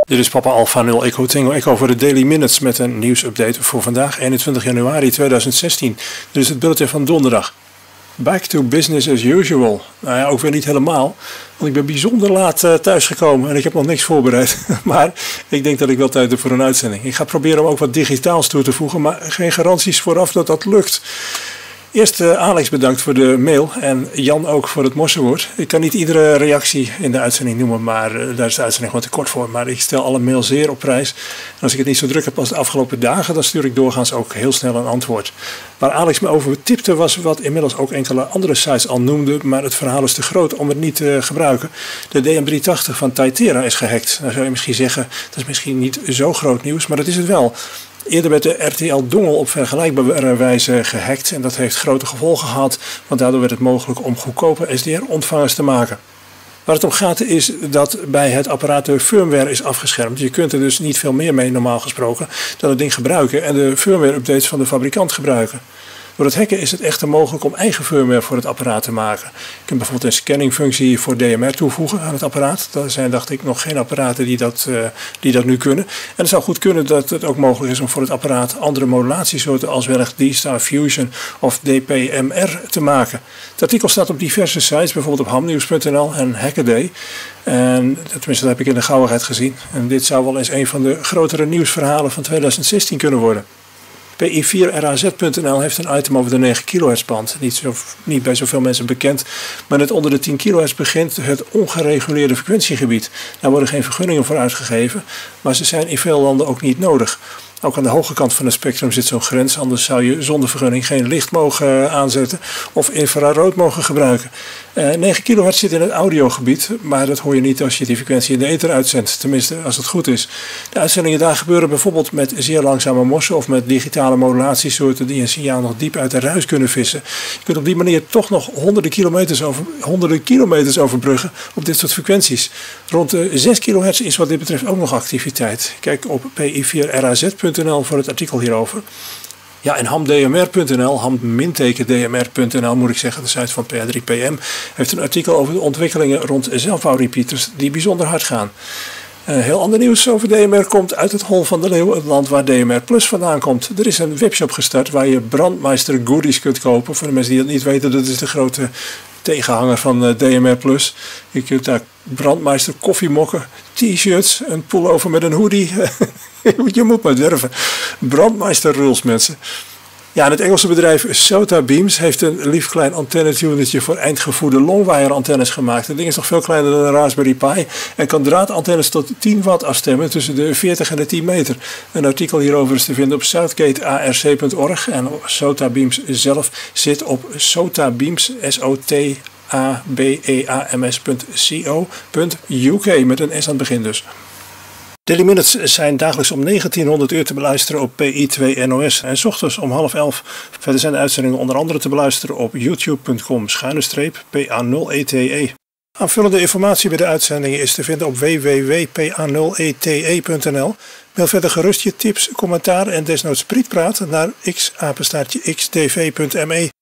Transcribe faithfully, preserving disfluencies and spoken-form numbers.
Dit is Papa Alpha nul Echo Tango Echo voor de Daily Minutes met een nieuwsupdate voor vandaag eenentwintig januari tweeduizend zestien. Dit is het bulletin van donderdag. Back to business as usual. Nou ja, ook weer niet helemaal, want ik ben bijzonder laat uh, thuisgekomen en ik heb nog niks voorbereid. Maar ik denk dat ik wel tijd heb voor een uitzending. Ik ga proberen om ook wat digitaals toe te voegen, maar geen garanties vooraf dat dat lukt. Eerst uh, Alex bedankt voor de mail en Jan ook voor het morsenwoord. Ik kan niet iedere reactie in de uitzending noemen, maar uh, daar is de uitzending gewoon te kort voor. Maar ik stel alle mails zeer op prijs. En als ik het niet zo druk heb als de afgelopen dagen, dan stuur ik doorgaans ook heel snel een antwoord. Waar Alex me over tipte was wat inmiddels ook enkele andere sites al noemden, maar het verhaal is te groot om het niet te gebruiken. De D M driehonderdtachtig van Taitera is gehackt. Dan zou je misschien zeggen, dat is misschien niet zo groot nieuws, maar dat is het wel. Eerder werd de R T L-dongel op vergelijkbare wijze gehackt en dat heeft grote gevolgen gehad, want daardoor werd het mogelijk om goedkope S D R-ontvangers te maken. Waar het om gaat is dat bij het apparaat de firmware is afgeschermd. Je kunt er dus niet veel meer mee normaal gesproken dan het ding gebruiken en de firmware-updates van de fabrikant gebruiken. Door het hacken is het echter mogelijk om eigen firmware voor het apparaat te maken. Je kunt bijvoorbeeld een scanningfunctie voor D M R toevoegen aan het apparaat. Er zijn, dacht ik, nog geen apparaten die dat, uh, die dat nu kunnen. En het zou goed kunnen dat het ook mogelijk is om voor het apparaat andere modulatiesoorten als wellicht D-Star Fusion of D P M R te maken. Het artikel staat op diverse sites, bijvoorbeeld op hamnieuws punt n l en Hackaday. En tenminste, dat heb ik in de gauwigheid gezien. En dit zou wel eens een van de grotere nieuwsverhalen van tweeduizend zestien kunnen worden. P I vier R A Z punt n l heeft een item over de negen kilohertz band. Niet, zo, niet bij zoveel mensen bekend, maar net onder de tien kilohertz begint het ongereguleerde frequentiegebied. Daar worden geen vergunningen voor uitgegeven, maar ze zijn in veel landen ook niet nodig. Ook aan de hoge kant van het spectrum zit zo'n grens, anders zou je zonder vergunning geen licht mogen aanzetten of infrarood mogen gebruiken. Uh, negen kilohertz zit in het audiogebied, maar dat hoor je niet als je die frequentie in de ether uitzendt, tenminste als het goed is. De uitzendingen daar gebeuren bijvoorbeeld met zeer langzame morsen of met digitale modulatiesoorten die een signaal nog diep uit de ruis kunnen vissen. Je kunt op die manier toch nog honderden kilometers, over, honderden kilometers overbruggen op dit soort frequenties. Rond de zes kilohertz is wat dit betreft ook nog activiteit. Kijk op P I vier R A Z punt n l voor het artikel hierover. Ja, en ham D M R punt n l, ham-D M R punt n l moet ik zeggen, de site van P A drie P M, heeft een artikel over de ontwikkelingen rond zelfbouwrepeaters die bijzonder hard gaan. Uh, heel ander nieuws over D M R komt uit het hol van de leeuw, het land waar D M R Plus vandaan komt. Er is een webshop gestart waar je Brandmeister goodies kunt kopen. Voor de mensen die dat niet weten, dat is de grote tegenhanger van uh, D M R Plus. Je kunt daar Brandmeister koffiemokken, t-shirts, een pullover met een hoodie. Je moet maar durven. Brandmeister rules, mensen. Ja, en het Engelse bedrijf Sotabeams heeft een lief klein antennetunetje voor eindgevoerde longwire antennes gemaakt. Het ding is nog veel kleiner dan een Raspberry Pi en kan draadantennes tot tien watt afstemmen tussen de veertig en de tien meter. Een artikel hierover is te vinden op southgate A R C punt org en Sotabeams zelf zit op Sotabeams, S O T A B E A M S punt co punt U K met een S aan het begin dus. Daily Minutes zijn dagelijks om negentienhonderd uur te beluisteren op P I twee N O S en 's ochtends om half elf. Verder zijn de uitzendingen onder andere te beluisteren op youtube punt com schuine streep P A nul E T E. Aanvullende informatie bij de uitzendingen is te vinden op w w w punt P A nul E T E punt n l. Mail verder gerust je tips, commentaar en desnoods prietpraat naar x apenstaartje x t v punt m e.